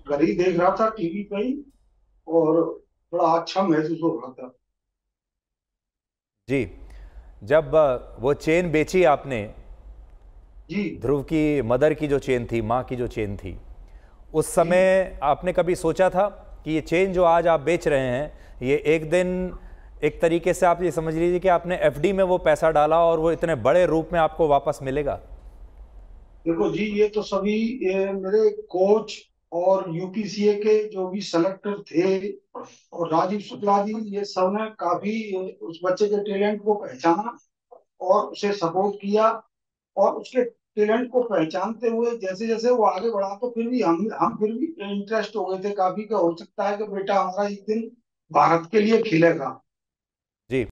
घर ही देख रहा था टीवी पे ही, और बड़ा अच्छा महसूस हो रहा था। जी। जब वो चेन बेची आपने, जी। ध्रुव की मदर की जो चेन थी, माँ की जो चेन थी, उस जी समय आपने कभी सोचा था कि ये चेन जो आज आप बेच रहे हैं, ये एक दिन, एक तरीके से आप ये समझ लीजिए कि आपने एफडी में वो पैसा डाला और वो इतने बड़े रूप में आपको वापस मिलेगा? देखो जी, ये तो सभी मेरे कोच और यूपीसीए के जो भी सेलेक्टर थे और राजीव शुक्ला जी, ये सब ने काफी उस बच्चे के टैलेंट को पहचाना और उसे सपोर्ट किया। और उसके टैलेंट को पहचानते हुए जैसे जैसे वो आगे बढ़ा, तो फिर भी हम फिर भी इंटरेस्ट हो गए थे काफी, का हो सकता है कि बेटा हमारा एक दिन भारत के लिए खेलेगा।